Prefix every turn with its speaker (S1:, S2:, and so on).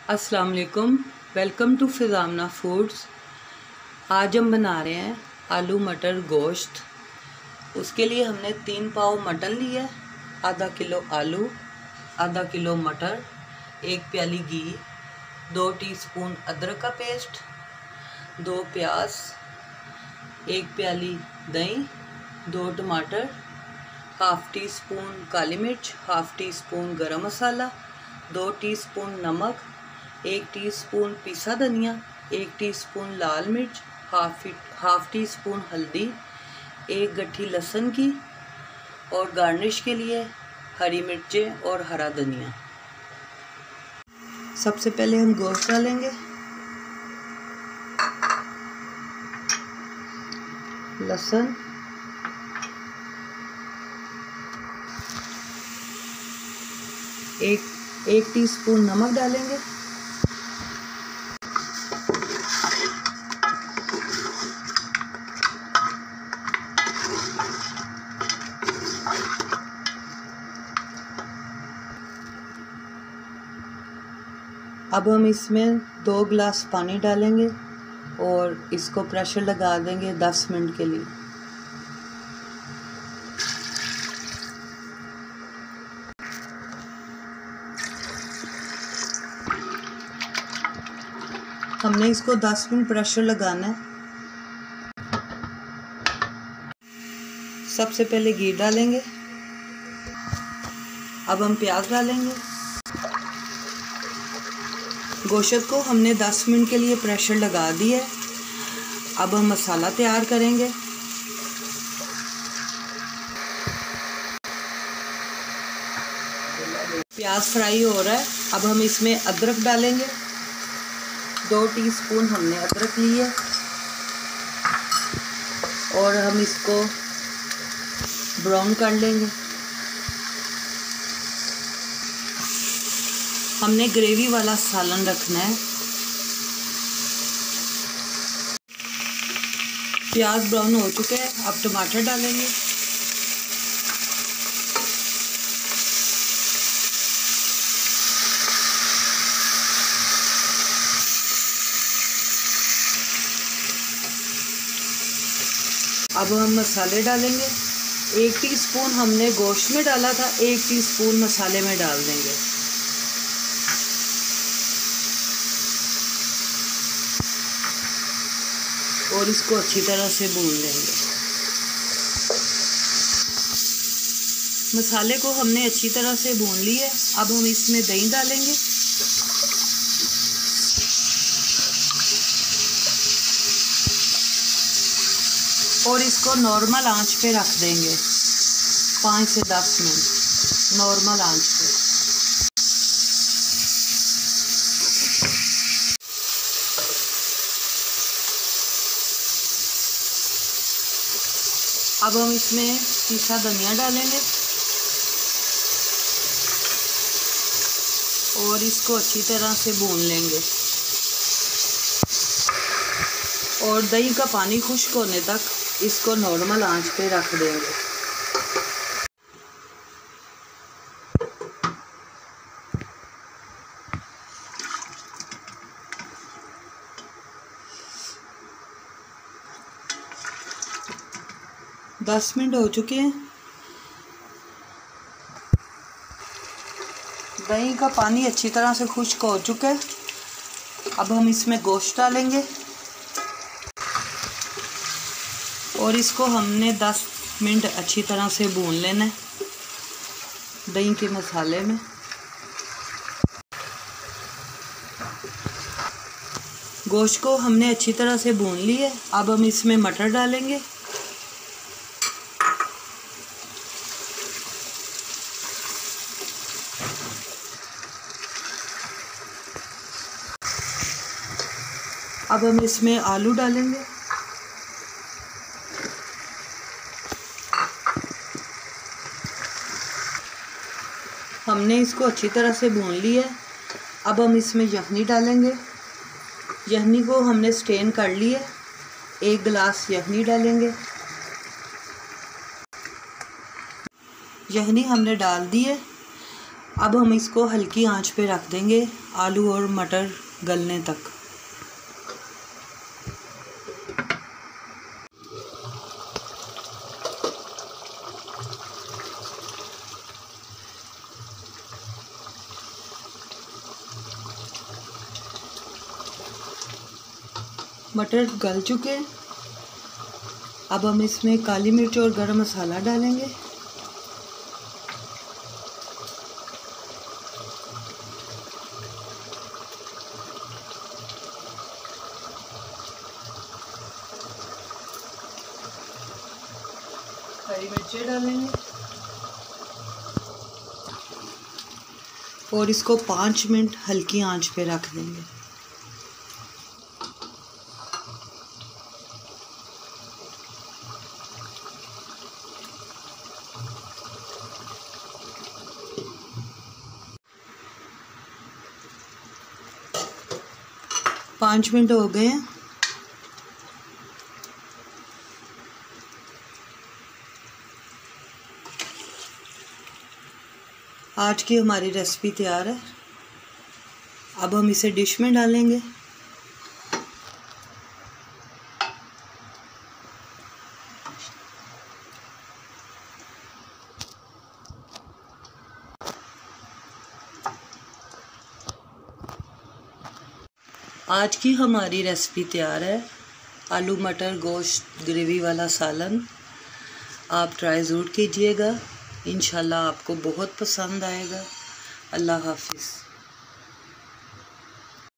S1: अस्सलाम वालेकुम। Welcome to फिज़ामना फूड्स। आज हम बना रहे हैं आलू मटर गोश्त। उसके लिए हमने 3 पाव मटन लिया है, आधा किलो आलू, आधा किलो मटर, 1 प्याली घी, 2 टीस्पून अदरक का पेस्ट, 2 प्याज, 1 प्याली दही, 2 टमाटर, हाफ़ टी स्पून काली मिर्च, हाफ़ टी स्पून गरम मसाला, 2 टीस्पून नमक, 1 टीस्पून पिसा धनिया, 1 टीस्पून लाल मिर्च, हाफ़ टी स्पून हल्दी, 1 गट्ठी लहसुन की, और गार्निश के लिए हरी मिर्चें और हरा धनिया। सबसे पहले हम गोश्त डालेंगे, लहसुन, एक टीस्पून नमक डालेंगे, अब हम इसमें 2 गिलास पानी डालेंगे और इसको प्रेशर लगा देंगे 10 मिनट के लिए। हमने इसको 10 मिनट प्रेशर लगाना है। सबसे पहले घी डालेंगे, अब हम प्याज डालेंगे। गोश्त को हमने 10 मिनट के लिए प्रेशर लगा दिया है। अब हम मसाला तैयार करेंगे। प्याज फ्राई हो रहा है, अब हम इसमें अदरक डालेंगे। 2 टीस्पून हमने अदरक लिए और हम इसको ब्राउन कर लेंगे। हमने ग्रेवी वाला सालन रखना है। प्याज ब्राउन हो चुके हैं, अब टमाटर डालेंगे। अब हम मसाले डालेंगे। 1 टीस्पून हमने गोश्त में डाला था, 1 टीस्पून मसाले में डाल देंगे। और इसको अच्छी तरह से भून लेंगे। मसाले को हमने अच्छी तरह से भून लिया। अब हम इसमें दही डालेंगे। और इसको नॉर्मल आंच पे रख देंगे 5 से 10 मिनट नॉर्मल आंच पे। अब हम इसमें पिसा धनिया डालेंगे और इसको अच्छी तरह से भून लेंगे और दही का पानी खुश्क होने तक इसको नॉर्मल आंच पे रख देंगे। दस मिनट हो चुके हैं। दही का पानी अच्छी तरह से खुश्क हो चुका है। अब हम इसमें गोश्त डालेंगे और इसको हमने 10 मिनट अच्छी तरह से भून लेना है दही के मसाले में। गोश्त को हमने अच्छी तरह से भून लिया है। अब हम इसमें मटर डालेंगे। अब हम इसमें आलू डालेंगे। हमने इसको अच्छी तरह से भून लिया है। अब हम इसमें यखनी डालेंगे। यखनी को हमने स्टेन कर लिया। 1 गिलास यखनी डालेंगे। यखनी हमने डाल दी है। अब हम इसको हल्की आंच पे रख देंगे आलू और मटर गलने तक। मटर गल चुके हैं। अब हम इसमें काली मिर्च और गरम मसाला डालेंगे। हरी मिर्चें डालेंगे और इसको 5 मिनट हल्की आंच पे रख देंगे। पाँच मिनट हो गए हैं। आज की हमारी रेसिपी तैयार है। अब हम इसे डिश में डालेंगे। आज की हमारी रेसिपी तैयार है, आलू मटर गोश्त ग्रेवी वाला सालन। आप ट्राई ज़रूर कीजिएगा, इंशाल्लाह आपको बहुत पसंद आएगा। अल्लाह हाफिज़।